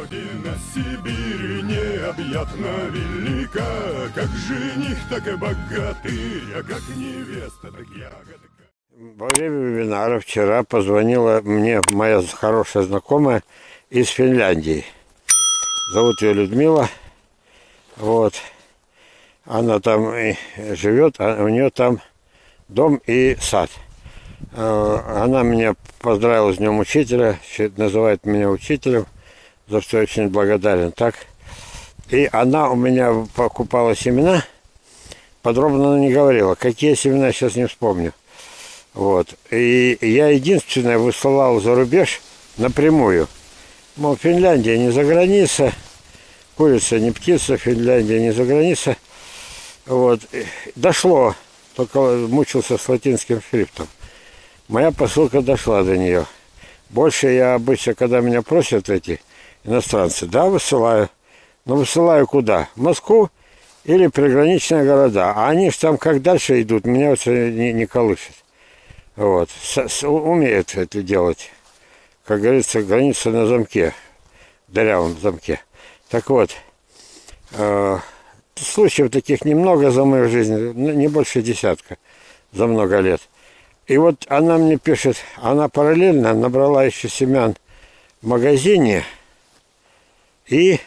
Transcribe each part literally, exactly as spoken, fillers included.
Родина Сибири необъятно велика, как жених, так и богатырь, а как невеста, так ягодка. Во время вебинара вчера позвонила мне моя хорошая знакомая из Финляндии. Зовут ее Людмила. Вот. Она там живет, а у нее там дом и сад. Она меня поздравила с Днем Учителя, называет меня учителем, за что я очень благодарен. Так. И она у меня покупала семена, подробно она не говорила. Какие семена, сейчас не вспомню. Вот. И я единственное высылал за рубеж напрямую. Мол, Финляндия не за граница, курица не птица, Финляндия не за граница. Вот. Дошло, только мучился с латинским шрифтом. Моя посылка дошла до нее. Больше я обычно, когда меня просят эти иностранцы, да, высылаю. Но высылаю куда? В Москву или приграничные города. А они же там как дальше идут, меня вот не, не колышет. Вот. С, с, умеют это делать. Как говорится, граница на замке. Дырявом замке. Так вот. Э, случаев таких немного за мою жизнь. Не больше десятка. За много лет. И вот она мне пишет, она параллельно набрала еще семян в магазине и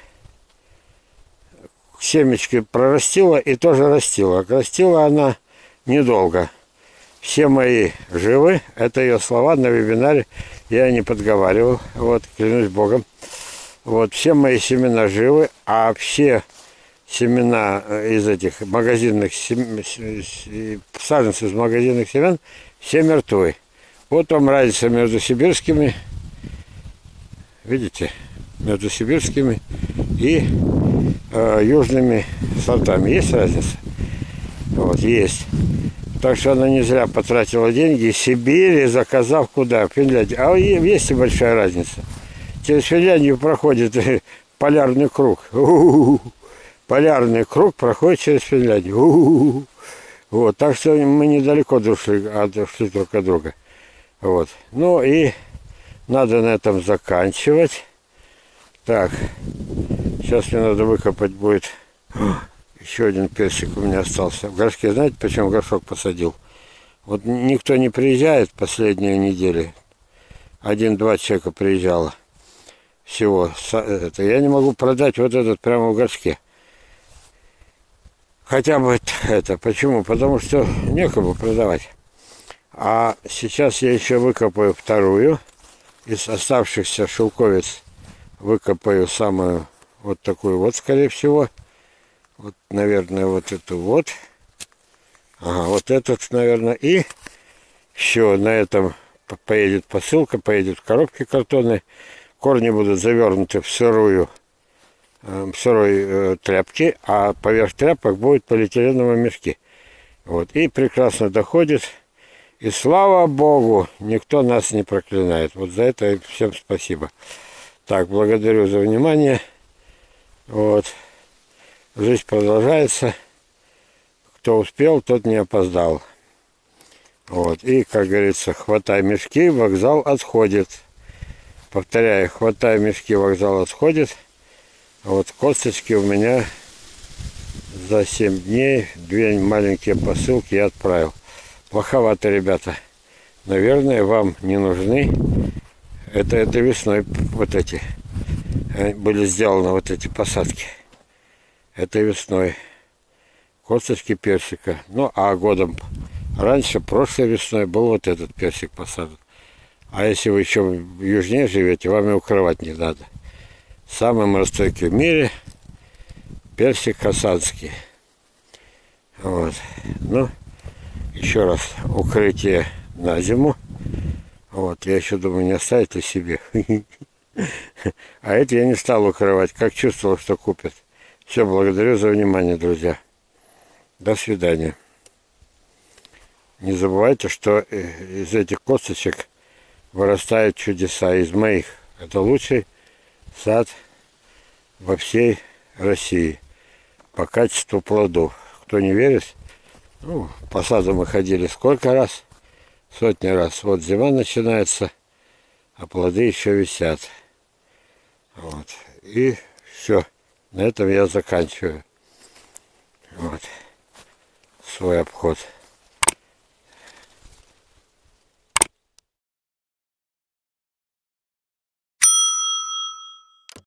семечки прорастила и тоже растила. Растила она недолго. Все мои живы, это ее слова на вебинаре, я не подговаривал, вот, клянусь Богом. Вот, все мои семена живы, а все семена из этих магазинных саженцев из магазинных семян все мертвы. Вот вам разница между сибирскими, видите, между сибирскими и э, южными сортами. Есть разница? Вот, есть. Так что она не зря потратила деньги. Сибирь, заказав куда? В Финляндию. А есть и большая разница. Через Финляндию проходит полярный круг. У-у-у. Полярный круг проходит через Финляндию. У-у-у. Вот, так что мы недалеко дошли, отошли друг от друга. Вот. Ну и надо на этом заканчивать. Так, сейчас мне надо выкопать будет. Еще один персик у меня остался. В горшке, знаете, почему горшок посадил? Вот никто не приезжает последние недели. Один-два человека приезжало. Всего. Это, я не могу продать вот этот прямо в горшке. Хотя бы это. Почему? Потому что некому продавать. А сейчас я еще выкопаю вторую. Из оставшихся шелковиц выкопаю самую вот такую вот, скорее всего. Вот, наверное, вот эту вот. Ага, вот этот, наверное. И все, на этом поедет посылка, поедет в коробке картонной. Корни будут завернуты в сырую сырой э, тряпки, а поверх тряпок будут полиэтиленовые мешки. Вот. И прекрасно доходит. И слава Богу, никто нас не проклинает. Вот за это всем спасибо. Так, благодарю за внимание. Вот. Жизнь продолжается. Кто успел, тот не опоздал. Вот. И, как говорится, хватай мешки, вокзал отходит. Повторяю, хватай мешки, вокзал отходит. Вот косточки у меня за семь дней, две маленькие посылки я отправил. Плоховато, ребята. Наверное, вам не нужны. Это, это весной вот эти были сделаны, вот эти посадки. Это весной. Косточки персика. Ну, а годом раньше, прошлой весной, был вот этот персик посажен. А если вы еще южнее живете, вам и укрывать не надо. Самый морозостойкий в мире персик хасанский. Вот. Ну, еще раз, укрытие на зиму. Вот, я еще думаю, не оставить ли себе. А это я не стал укрывать, как чувствовал, что купят. Все, благодарю за внимание, друзья. До свидания. Не забывайте, что из этих косточек вырастают чудеса. Из моих. Это лучший сад во всей России по качеству плодов. Кто не верит, ну, по саду мы ходили сколько раз, сотни раз. Вот зима начинается, а плоды еще висят. Вот. И все. На этом я заканчиваю вот свой обход.